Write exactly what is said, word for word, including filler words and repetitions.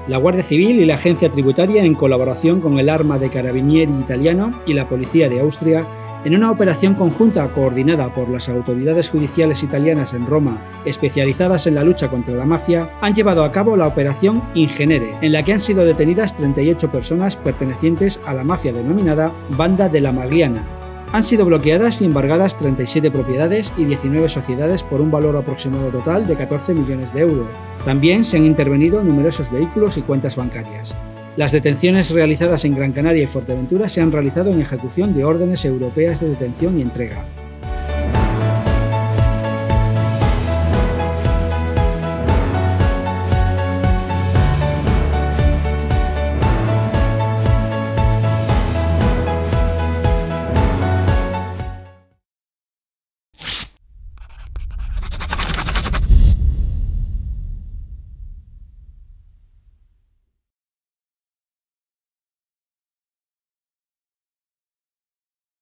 La Guardia Civil y la Agencia Tributaria, en colaboración con el Arma dei Carabinieri italiano y la Policía de Austria, en una operación conjunta coordinada por las autoridades judiciales italianas en Roma, especializadas en la lucha contra la mafia, han llevado a cabo la Operación Ingenere, en la que han sido detenidas treinta y ocho personas pertenecientes a la mafia denominada Banda della Magliana. Han sido bloqueadas y embargadas treinta y siete propiedades y diecinueve sociedades por un valor aproximado total de catorce millones de euros. También se han intervenido numerosos vehículos y cuentas bancarias. Las detenciones realizadas en Gran Canaria y Fuerteventura se han realizado en ejecución de órdenes europeas de detención y entrega.